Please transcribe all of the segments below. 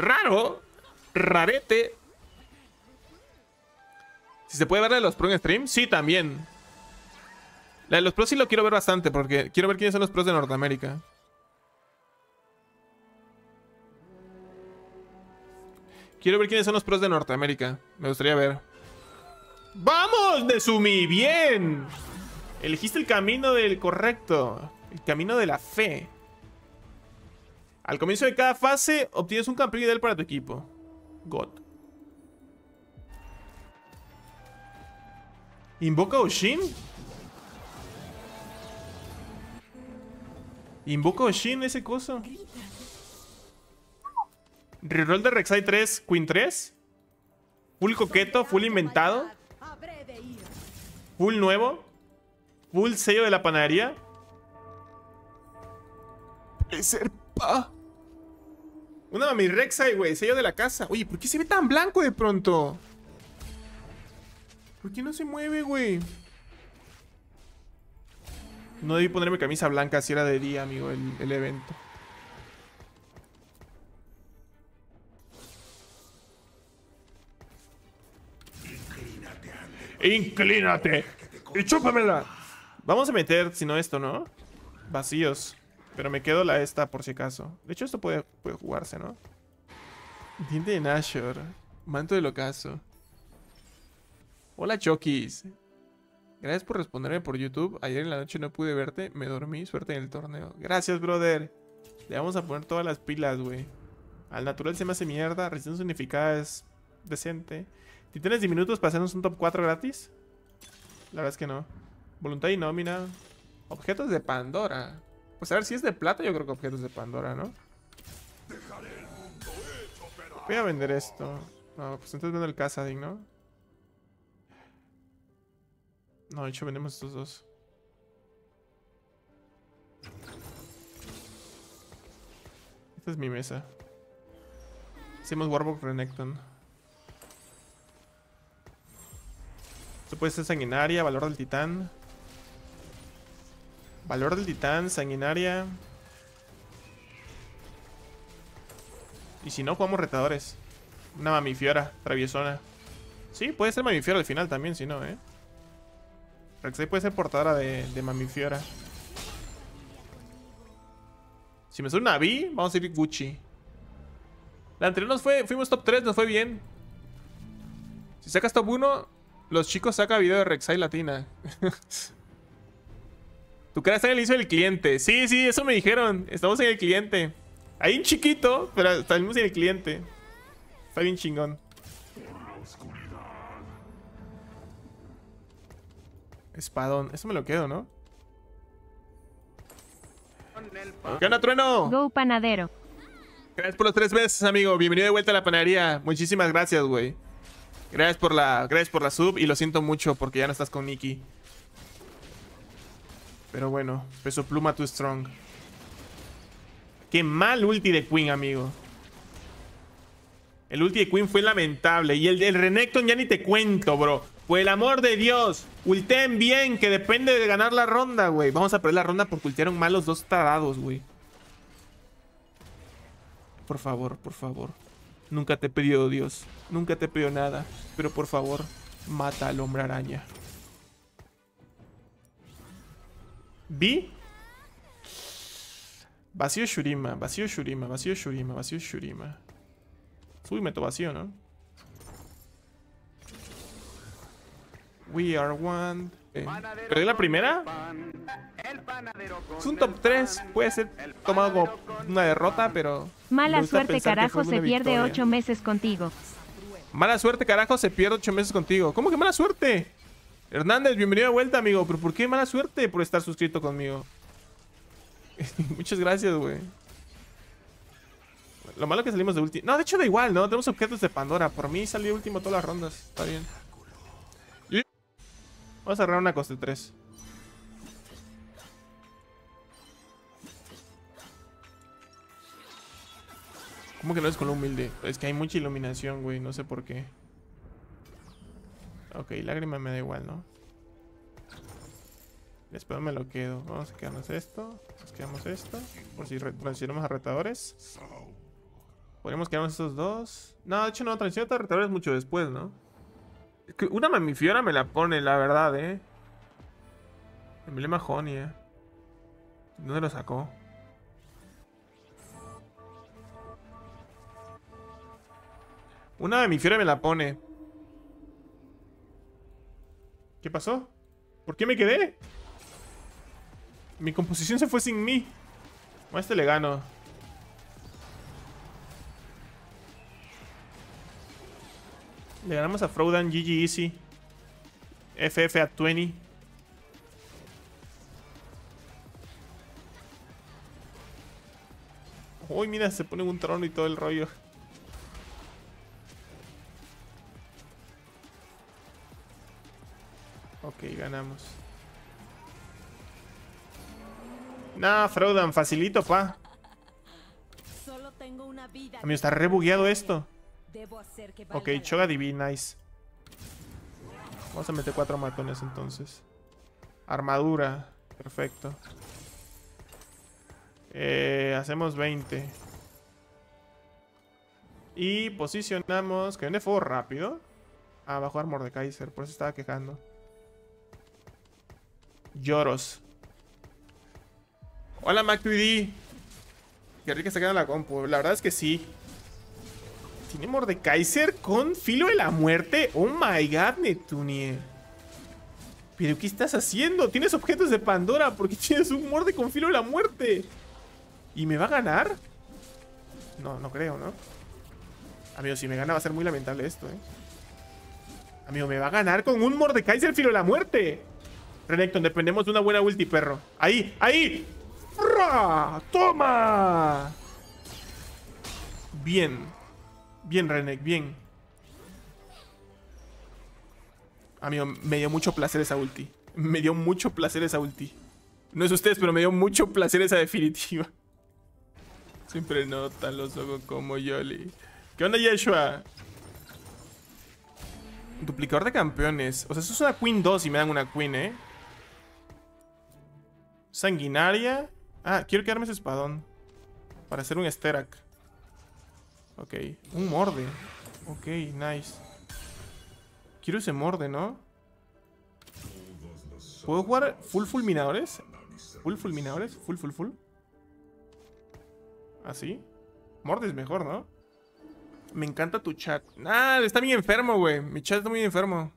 Raro. Rarete. Si se puede ver la de los pros en stream, sí, también. La de los pros sí lo quiero ver bastante porque quiero ver quiénes son los pros de Norteamérica. Quiero ver quiénes son los pros de Norteamérica. Me gustaría ver. ¡Vamos, Nezumi! ¡Bien! Elegiste el camino del correcto. El camino de la fe. Al comienzo de cada fase, obtienes un campeón ideal para tu equipo. God. ¿Invoca Oshin? ¿Invoca Oshin ese coso? Reroll de Rek'Sai 3, Queen 3. Full coqueto, full inventado. Full nuevo. Full sello de la panadería. Serpa. Una mami Rek'Sai, güey. Sello de la casa. Oye, ¿por qué se ve tan blanco de pronto? ¿Por qué no se mueve, güey? No debí ponerme camisa blanca si era de día, amigo, el evento. ¡Inclínate! ¡Y chúpamela! Vamos a meter, si no esto, ¿no? Vacíos. Pero me quedo la esta por si acaso. De hecho, esto puede jugarse, ¿no? Diente de Nashor. Manto del ocaso. Hola, Chokis. Gracias por responderme por YouTube. Ayer en la noche no pude verte. Me dormí. Suerte en el torneo. Gracias, brother. Le vamos a poner todas las pilas, güey. Al natural se me hace mierda. Resistencia unificada es decente. ¿Tienes 10 minutos para hacernos un top 4 gratis? La verdad es que no. Voluntad y nómina. Objetos de Pandora. Pues a ver, si es de plata, yo creo que objetos de Pandora, ¿no? Voy a vender esto. No, pues entonces vendo el Casadin, ¿no? No, de hecho vendemos estos dos. Esta es mi mesa. Hacemos Warburg Renekton. Esto puede ser sanguinaria, valor del titán. Valor del titán, sanguinaria. Y si no, jugamos retadores. Una mamifiora, traviesona. Sí, puede ser mamifiora al final también, si no, Rek'Sai puede ser portadora de mamifiora. Si me sale una B, vamos a ir Gucci. La anterior fuimos top 3, nos fue bien. Si sacas top 1, los chicos sacan video de Rek'Sai latina. Tu cara está en el inicio del cliente. Sí, sí, eso me dijeron. Estamos en el cliente. Hay un chiquito, pero estamos en el cliente. Está bien chingón. Espadón. Eso me lo quedo, ¿no? ¿Qué onda, Trueno? Go panadero. Gracias por los 3 meses, amigo. Bienvenido de vuelta a la panadería. Muchísimas gracias, güey. Gracias por la sub. Y lo siento mucho porque ya no estás con Nikki. Pero bueno, peso pluma too strong. Qué mal ulti de Queen, amigo. El ulti de Queen fue lamentable. Y el del Renekton ya ni te cuento, bro. Por el amor de Dios, ulteen bien, que depende de ganar la ronda, güey. Vamos a perder la ronda porque ultearon mal los dos tarados, güey. Por favor, por favor. Nunca te he pedido Dios. Nunca te he pedido nada. Pero por favor, mata al hombre araña. ¿Vi? Vacío Shurima, vacío Shurima, vacío Shurima, vacío Shurima. Uy, meto vacío, ¿no? We are one. ¿Perdí la primera? Es un top 3. Puede ser tomado como una derrota, pero... Mala suerte, carajo, se pierde 8 meses contigo. Mala suerte, carajo, se pierde 8 meses contigo. ¿Cómo que mala suerte? Hernández, bienvenido de vuelta, amigo. ¿Pero por qué mala suerte por estar suscrito conmigo? Muchas gracias, güey. Lo malo que salimos de último. No, de hecho da igual, ¿no? Tenemos objetos de Pandora. Por mí salí último todas las rondas. Está bien. Vamos a agarrar una coste 3. ¿Cómo que no es con lo humilde? Es que hay mucha iluminación, güey. No sé por qué. Ok, lágrima me da igual, ¿no? Después me lo quedo. Vamos a quedarnos esto. Nos quedamos esto. Por si transferimos a retadores. Podríamos quedarnos estos dos. No, de hecho no, transición de retadores es mucho después, ¿no? Es que una Mamifiora me la pone, la verdad, Emblema Honey, ¿Dónde lo sacó? Una Mamifiora me la pone. ¿Qué pasó? ¿Por qué me quedé? Mi composición se fue sin mí. A este le gano. Le ganamos a Frodan, GG Easy. FF at 20. Uy, mira, se pone un trono y todo el rollo. Ok, ganamos. Nah, Frodan, facilito, pa. Solo tengo una vida. Amigo, está re bugueado esto. Debo hacer que valga Ok, la Choga DB, nice. Vamos a meter 4 matones entonces. Armadura, perfecto. Hacemos 20. Y posicionamos. Que viene fuego rápido. Ah, va a jugar Mordekaiser, por eso estaba quejando. Lloros. Hola, Mac2D. Qué rica está quedando la compu. La verdad es que sí. ¿Tiene Mordekaiser con filo de la muerte? Oh my god, Netunie. ¿Pero qué estás haciendo? Tienes objetos de Pandora. ¿Por qué tienes un Morde con filo de la muerte? ¿Y me va a ganar? No, no creo, ¿no? Amigo, si me gana va a ser muy lamentable esto, Amigo, me va a ganar con un Mordekaiser filo de la muerte. Renekton, dependemos de una buena ulti, perro. ¡Ahí! ¡Ahí! ¡Ra! ¡Toma! Bien. Bien, Renek, bien. Amigo, me dio mucho placer esa ulti. Me dio mucho placer esa ulti. No es ustedes, pero me dio mucho placer esa definitiva. Siempre notan los ojos como Yoli. ¿Qué onda, Yeshua? Duplicador de campeones. O sea, eso es una Queen 2 y me dan una Queen, Sanguinaria. Ah, quiero quedarme ese espadón. Para hacer un Sterak. Ok, un Morde. Ok, nice. Quiero ese Morde, ¿no? ¿Puedo jugar full fulminadores? ¿Full fulminadores? ¿Full? ¿Así? Morde es mejor, ¿no? Me encanta tu chat. Ah, está bien enfermo, güey. Mi chat está muy enfermo.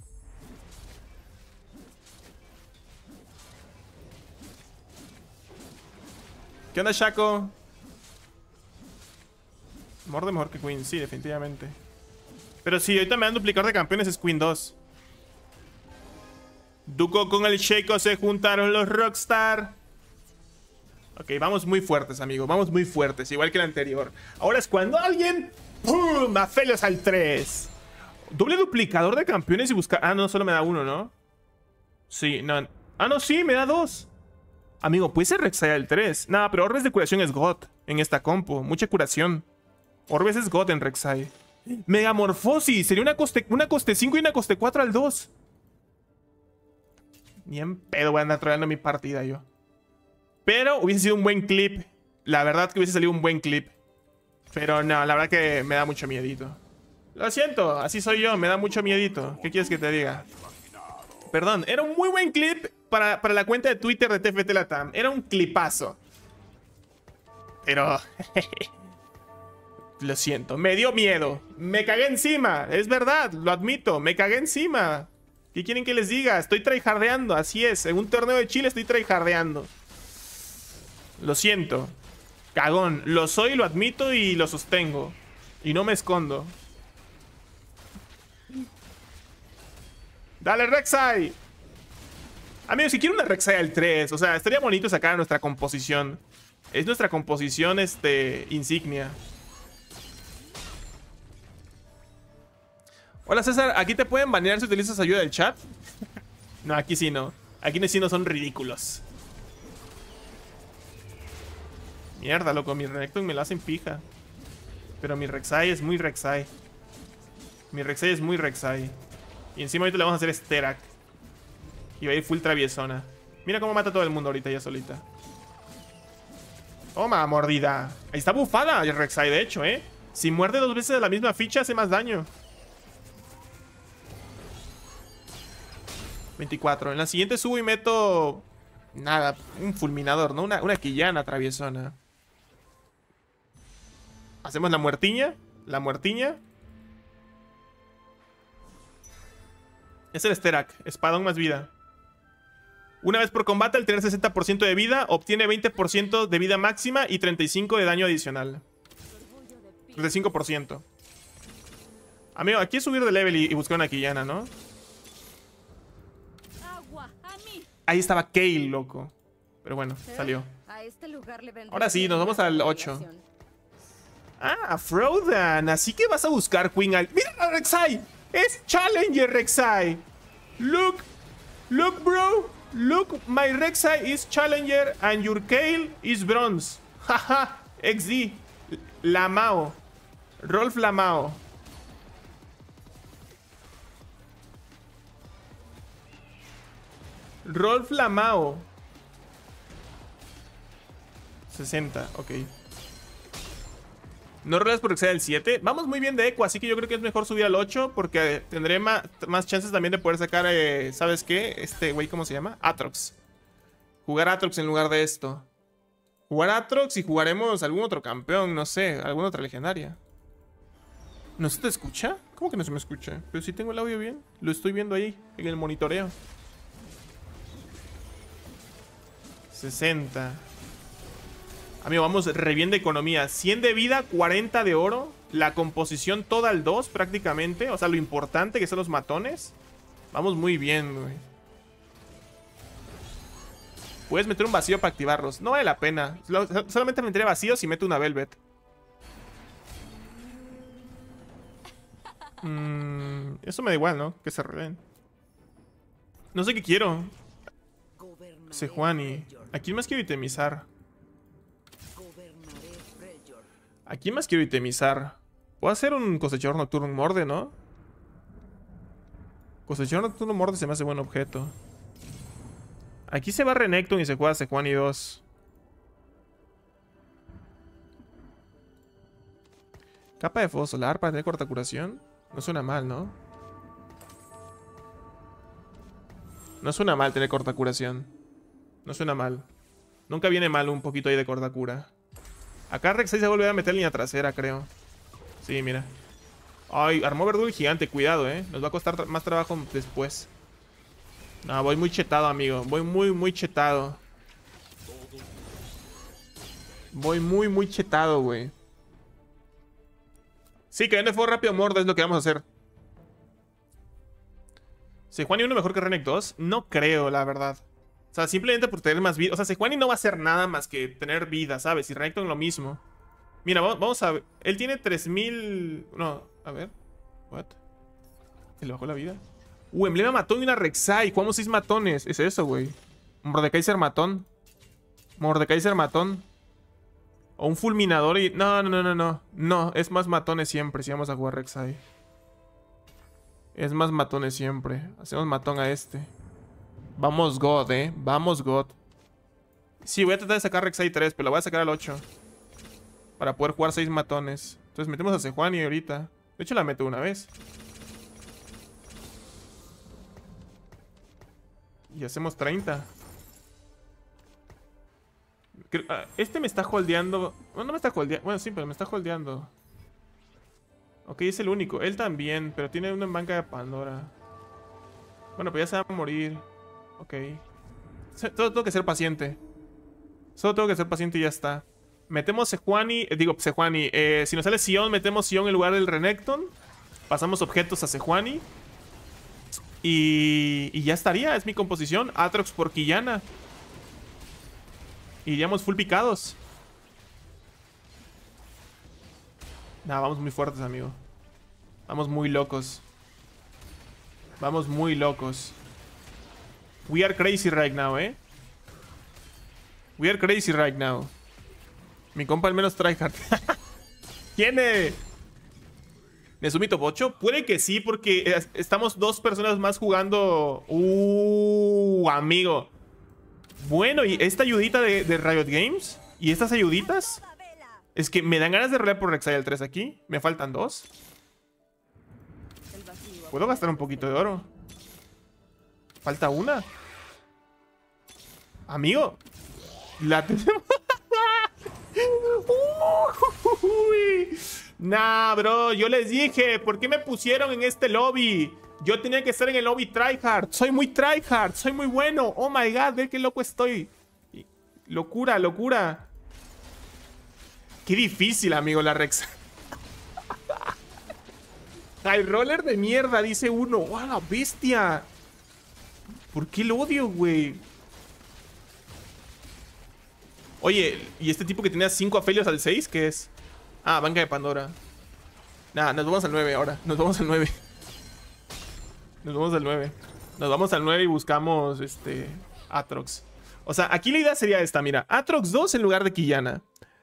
¿Qué onda, Shaco? Morde mejor que Queen, sí, definitivamente. Pero sí, ahorita me dan duplicador de campeones, es Queen 2. Duco con el Shaco se juntaron los Rockstar. Ok, vamos muy fuertes, amigos. Vamos muy fuertes, igual que el anterior. Ahora es cuando alguien... ¡Pum! Aphelios al 3. Doble duplicador de campeones y buscar... Ah, no, solo me da uno, ¿no? Sí, no. Ah, no, sí, me da 2. Amigo, puede ser Rek'Sai al 3. Nada, pero Orbes de curación es God en esta compo. Mucha curación. Orbes es God en Rek'Sai. Megamorfosis. Sería una coste 5 y una coste 4 al 2. Ni en pedo voy a andar troleando mi partida yo. Pero hubiese sido un buen clip. La verdad que hubiese salido un buen clip. Pero no, la verdad que me da mucho miedito. Lo siento, así soy yo, me da mucho miedito. ¿Qué quieres que te diga? Perdón, era un muy buen clip para la cuenta de Twitter de TFT Latam. Era un clipazo. Pero... Lo siento, me dio miedo. Me cagué encima, es verdad, lo admito. Me cagué encima. ¿Qué quieren que les diga? Estoy tryhardeando, así es. En un torneo de Chile estoy tryhardeando. Lo siento. Cagón, lo soy, lo admito y lo sostengo. Y no me escondo. ¡Dale, Rek'Sai! Amigos, si quiero una Rek'Sai al 3, o sea, estaría bonito sacar a nuestra composición. Es nuestra composición, insignia. Hola, César, ¿aquí te pueden banear si utilizas ayuda del chat? No, aquí sí no. Aquí sí no, son ridículos. Mierda, loco, mi Renekton me lo hacen pija. Pero mi Rek'Sai es muy Rek'Sai. Mi Rek'Sai es muy Rek'Sai. Y encima ahorita le vamos a hacer Sterak. Y va a ir full traviesona. Mira cómo mata a todo el mundo ahorita ya solita. Toma, mordida. Ahí está bufada el Rek'Sai, de hecho, Si muerde 2 veces a la misma ficha, hace más daño. 24. En la siguiente subo y meto... Nada, un fulminador, ¿no? Una quillana traviesona. Hacemos la muertiña. La muertiña. Es el Sterak. Espadón más vida. Una vez por combate, al tener 60% de vida, obtiene 20% de vida máxima y 35% de daño adicional. 35%. Amigo, aquí es subir de level y buscar una quillana, ¿no? Ahí estaba Kayle, loco. Pero bueno, salió. Ahora sí, nos vamos al 8. Ah, Frodan. Así que vas a buscar Queen Al... ¡Mira a Rek'Sai! ¡Es Challenger Rek'Sai! Look. Look, bro. Look, my Rek'Sai is Challenger and your Kayle is Bronze. Haha. XD. Lamao. Rolf Lamao. Rolf Lamao. 60, ok. No rolas por Rek'Sai el 7. Vamos muy bien de eco, así que yo creo que es mejor subir al 8 porque tendré más chances también de poder sacar, ¿sabes qué? Este güey, ¿cómo se llama? Aatrox. Jugar Aatrox en lugar de esto. Jugar Aatrox y jugaremos algún otro campeón, no sé, alguna otra legendaria. ¿No se te escucha? ¿Cómo que no se me escucha? Pero si tengo el audio bien. Lo estoy viendo ahí, en el monitoreo. 60. Amigo, vamos re bien de economía. 100 de vida, 40 de oro. La composición toda al 2 prácticamente. O sea, lo importante que son los matones. Vamos muy bien, güey. Puedes meter un vacío para activarlos. No vale la pena. Solamente meteré vacíos y meto una Velvet. Eso me da igual, ¿no? Que se revelen. No sé qué quiero. Sejuani. ¿A quién más quiero itemizar? ¿A quién más quiero itemizar? Puedo hacer un cosechador nocturno morde, ¿no? Cosechador nocturno morde se me hace buen objeto. Aquí se va Renekton y se juega Sejuani 2. Capa de fuego solar para tener corta curación. No suena mal, ¿no? No suena mal tener corta curación. No suena mal. Nunca viene mal un poquito ahí de corta cura. Acá Rek'Sai se vuelve a meter línea trasera, creo. Sí, mira. Ay, armó Verdugo gigante, cuidado, Nos va a costar más trabajo después. No, voy muy chetado, amigo. Voy muy chetado. Voy muy chetado, güey. Sí, que vende fuego rápido morda es lo que vamos a hacer. ¿Sejuani uno mejor que Renek 2? No creo, la verdad. O sea, simplemente por tener más vida. O sea, Sejuani no va a hacer nada más que tener vida, ¿sabes? Y Renekton lo mismo. Mira, vamos a ver. Él tiene 3000... No, a ver. What? ¿Se le bajó la vida? Emblema matón y una Rek'Sai. Jugamos 6 matones. Es eso, güey. Mordekaiser matón. Mordekaiser matón. O un fulminador y... No. No, es más matones siempre si vamos a jugar Rek'Sai. Es más matones siempre. Hacemos matón a este. Vamos God, Vamos God. Sí, voy a tratar de sacar Rek'Sai 3, pero la voy a sacar al 8. Para poder jugar 6 matones. Entonces metemos a Sejuani ahorita. De hecho la meto una vez. Y hacemos 30. Este me está holdeando. Bueno, no me está holdeando. Bueno, sí, pero me está holdeando. Ok, es el único. Él también, pero tiene uno en banca de Pandora. Bueno, pues ya se va a morir. Ok. Solo tengo que ser paciente. Solo tengo que ser paciente y ya está. Metemos Sejuani. Digo, Sejuani. Si nos sale Sion, metemos Sion en lugar del Renekton. Pasamos objetos a Sejuani. Y ya estaría. Es mi composición. Aatrox por Quillana. Iríamos full picados. Nah, vamos muy fuertes, amigo. Vamos muy locos. Vamos muy locos. We are crazy right now, We are crazy right now. Mi compa al menos tryhard. ¿Quién es? ¿Nezumi top 8? Puede que sí, porque estamos 2 personas más jugando. Amigo. Bueno, ¿y esta ayudita de Riot Games? ¿Y estas ayuditas? Es que me dan ganas de rolear por Rek'Sai al 3 aquí. Me faltan 2. Puedo gastar un poquito de oro. Falta una. Amigo. La tenemos. Uy. Nah, bro. Yo les dije. ¿Por qué me pusieron en este lobby? Yo tenía que estar en el lobby tryhard. Soy muy tryhard. Soy muy bueno. Oh my god. Ve qué loco estoy. Locura, locura. Qué difícil, amigo, la Rex. High roller de mierda, dice uno. ¡Oh, la bestia! ¿Por qué lo odio, güey? Oye, ¿y este tipo que tenía 5 afelios al 6? ¿Qué es? Ah, banca de Pandora. Nah, nos vamos al 9 ahora. Nos vamos al 9. Nos vamos al 9. Nos vamos al 9 y buscamos, Aatrox. O sea, aquí la idea sería esta, mira. Aatrox 2 en lugar de Quillana.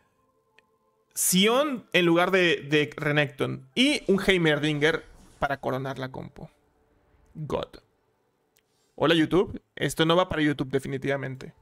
Sion en lugar de Renekton. Y un Heimerdinger para coronar la compo. God. Hola, YouTube. Esto no va para YouTube definitivamente.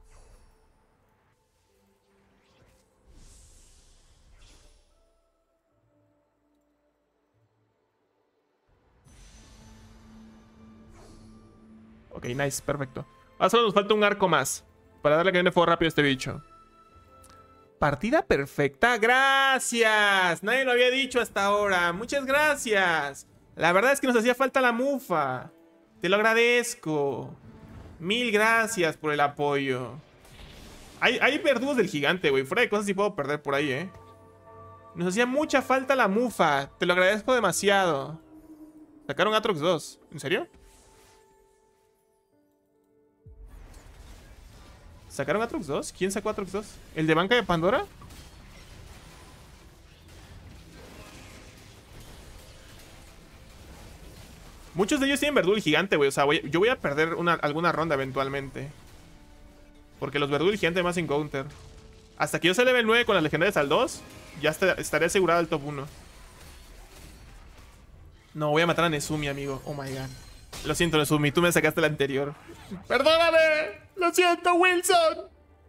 Ok, nice, perfecto. Ahora solo nos falta un arco más para darle que viene fuego rápido a este bicho. Partida perfecta, gracias. Nadie lo había dicho hasta ahora. Muchas gracias. La verdad es que nos hacía falta la mufa. Te lo agradezco. 1000 gracias por el apoyo. Hay verdugos del gigante, güey. Fuera de cosas sí puedo perder por ahí, Nos hacía mucha falta la mufa. Te lo agradezco demasiado. Sacaron Aatrox 2. ¿En serio? ¿Sacaron Aatrox 2? ¿Quién sacó Aatrox 2? ¿El de banca de Pandora? Muchos de ellos tienen verdugo gigante, güey. O sea, yo voy a perder alguna ronda eventualmente. Porque los verdugo gigante más en counter. Hasta que yo sea level 9 con las legendarias al 2, ya estaré asegurado el top 1. No, voy a matar a Nezumi, amigo. Oh my god. Lo siento, Nezumi. Tú me sacaste la anterior. ¡Perdóname! ¡Lo siento, Wilson!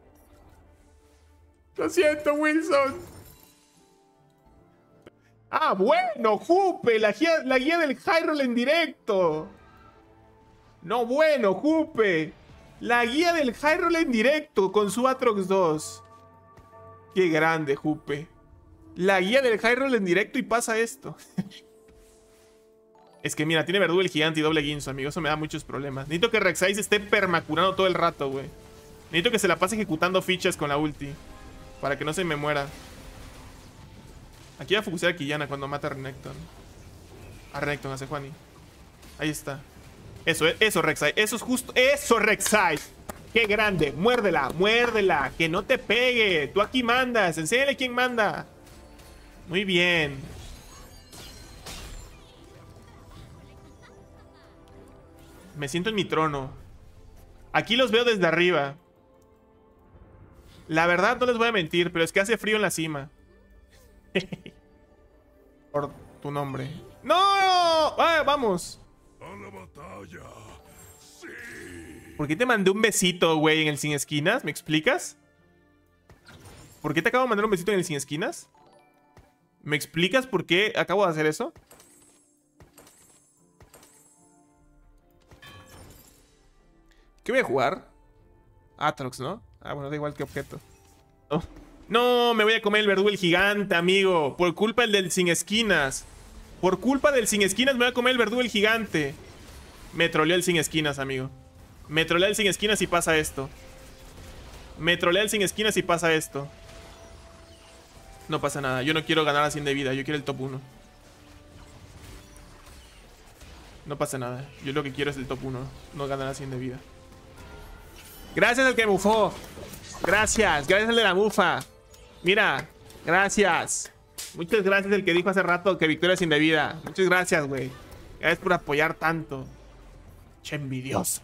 ¡Lo siento, Wilson! ¡Ah, bueno! ¡Jupe! La guía del Hyrule en directo. No, bueno, Jupe. La guía del Hyrule en directo con su Aatrox 2. ¡Qué grande, Jupe! La guía del Hyrule en directo y pasa esto. Es que mira, tiene verdugo el gigante y doble guinzo, amigo. Eso me da muchos problemas. Necesito que Rek'Sai se esté permacurando todo el rato, güey. Necesito que se la pase ejecutando fichas con la ulti. Para que no se me muera. Aquí voy a focusear a Quillana cuando mata a Renekton. A Renekton, a Sejuani. Ahí está. Eso, Rek'Sai. Eso es justo. ¡Eso, Rek'Sai! ¡Qué grande! ¡Muérdela! ¡Muérdela! ¡Que no te pegue! Tú aquí mandas. Enséñale quién manda. Muy bien. Me siento en mi trono. Aquí los veo desde arriba. La verdad no les voy a mentir, pero es que hace frío en la cima. Por tu nombre. ¡No! ¡Ah, vamos! A la batalla. Sí. ¿Por qué te mandé un besito, güey, en el sin esquinas? ¿Me explicas? ¿Por qué te acabo de mandar un besito en el sin esquinas? ¿Me explicas por qué acabo de hacer eso? ¿Qué voy a jugar? Aatrox, ¿no? Ah, bueno, da igual que objeto. Oh. No, me voy a comer el verdugo el gigante, amigo. Por culpa del sin esquinas. Por culpa del sin esquinas me voy a comer el verdugo el gigante. Me troleó el sin esquinas, amigo. Me trolea el sin esquinas y pasa esto. Me trolea el sin esquinas y pasa esto. No pasa nada. Yo no quiero ganar a 100 de vida. Yo quiero el top 1. No pasa nada. Yo lo que quiero es el top 1. No ganar a 100 de vida. Gracias al que bufó. Gracias. Gracias al de la bufa. Mira. Gracias. Muchas gracias al que dijo hace rato que victoria es indebida. Muchas gracias, güey. Gracias por apoyar tanto. Che envidioso.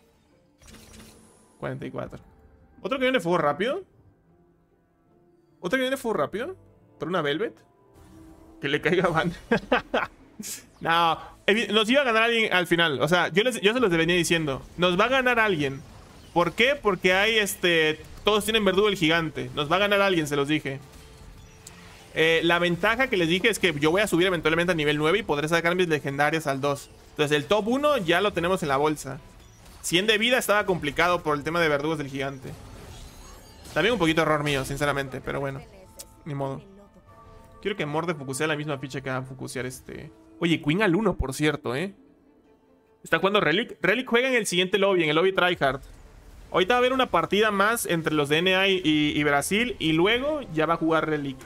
44. ¿Otro que viene de fuego rápido? ¿Otro que viene de fuego rápido? ¿Por una Velvet? Que le caiga Van. No. Nos iba a ganar alguien al final. O sea, yo se los venía diciendo. Nos va a ganar alguien. ¿Por qué? Porque hay todos tienen verdugo el gigante. Nos va a ganar alguien, se los dije. La ventaja que les dije es que yo voy a subir eventualmente a nivel 9 y podré sacar mis legendarias al 2. Entonces el top 1 ya lo tenemos en la bolsa. 100 de vida estaba complicado por el tema de verdugos del gigante. También un poquito error mío, sinceramente, pero bueno. Ni modo. Quiero que Morde focusea la misma ficha que va a focusear este... Oye, Queen al 1, por cierto, ¿eh? Está jugando Relic. Relic juega en el siguiente lobby, en el lobby Tryhard. Ahorita va a haber una partida más entre los de NA y Brasil. Y luego ya va a jugar Relic.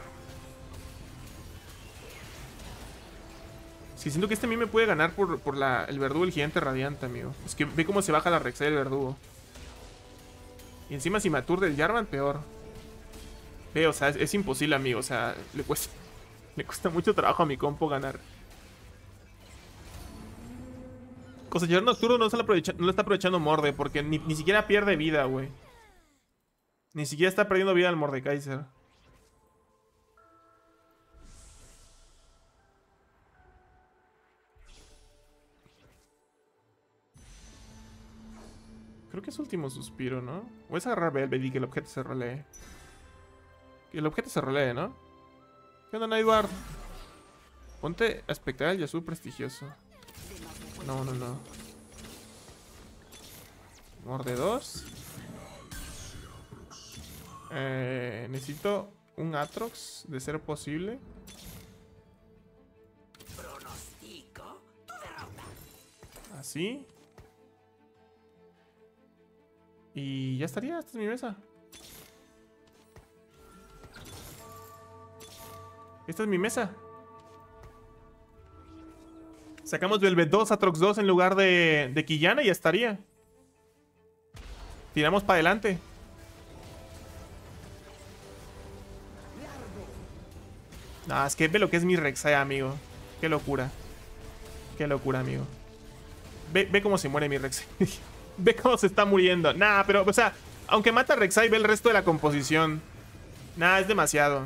Es que siento que este a mí me puede ganar por el verdugo del gigante radiante, amigo. Es que ve cómo se baja la Rek'Sai del verdugo. Y encima si me aturde el Jarvan, peor. Ve, o sea, es imposible, amigo. O sea, le cuesta mucho trabajo a mi compo ganar. Cosechador nocturno no lo está aprovechando Morde, porque ni siquiera pierde vida, güey. Ni siquiera está perdiendo vida el Mordekaiser. Creo que es último suspiro, ¿no? Voy a agarrar Velvet y que el objeto se rolee. Que el objeto se rolee, ¿no? ¿Qué onda, Nightward? Ponte a espectar al Yasuo prestigioso. No. Morde 2. Necesito un Aatrox de ser posible. Así. Y ya estaría, esta es mi mesa. Esta es mi mesa. Sacamos Velvet 2, Aatrox 2 en lugar de Quillana y ya estaría. Tiramos para adelante. Nah, es que ve lo que es mi Rek'Sai, amigo. Qué locura. Qué locura, amigo. Ve cómo se muere mi Rek'Sai. Ve cómo se está muriendo. Nah, pero, o sea, aunque mata a Rek'Sai, ve el resto de la composición. Nah, es demasiado.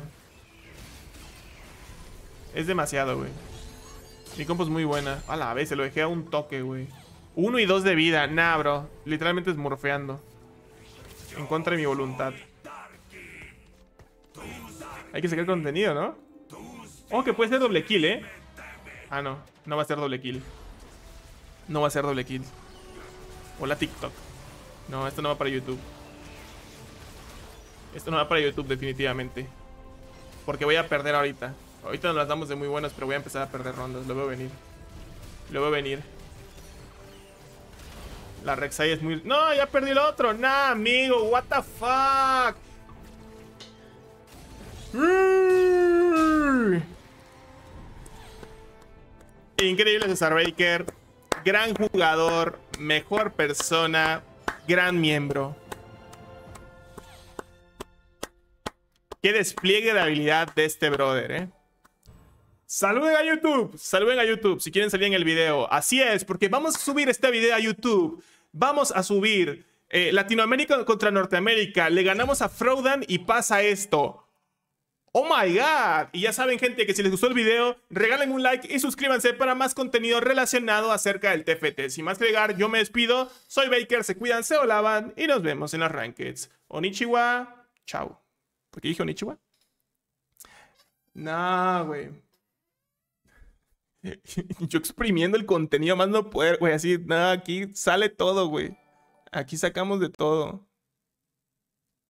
Es demasiado, güey. Mi compo es muy buena. A la vez, se lo dejé a un toque, güey. 1 y 2 de vida. Nah, bro. Literalmente es morfeando. En contra de mi voluntad. Hay que sacar contenido, ¿no? Oh, que puede ser doble kill, ¿eh? Ah, no. No va a ser doble kill. No va a ser doble kill. Hola, TikTok. No, esto no va para YouTube. Esto no va para YouTube, definitivamente. Porque voy a perder ahorita. Ahorita nos las damos de muy buenas, pero voy a empezar a perder rondas. Lo veo venir. Lo veo venir. La Rek'Sai es muy... ¡No! ¡Ya perdí el otro! ¡Nah, amigo! ¡What the fuck! Increíble César Baker. Gran jugador. Mejor persona. Gran miembro. Qué despliegue de habilidad de este brother, ¿eh? ¡Saluden a YouTube! ¡Saluden a YouTube! Si quieren salir en el video. Así es, porque vamos a subir este video a YouTube. Vamos a subir Latinoamérica contra Norteamérica. Le ganamos a Frodan y pasa esto. ¡Oh my God! Y ya saben, gente, que si les gustó el video, regalen un like y suscríbanse para más contenido relacionado acerca del TFT. Sin más que agregar, yo me despido. Soy Baker, se cuidan, se olavan y nos vemos en las Rankeds. Onichiwa, chao. ¿Por qué dije Onichiwa? Nah, güey. Yo exprimiendo el contenido más no poder, güey. Así, nada, aquí sale todo, güey. Aquí sacamos de todo.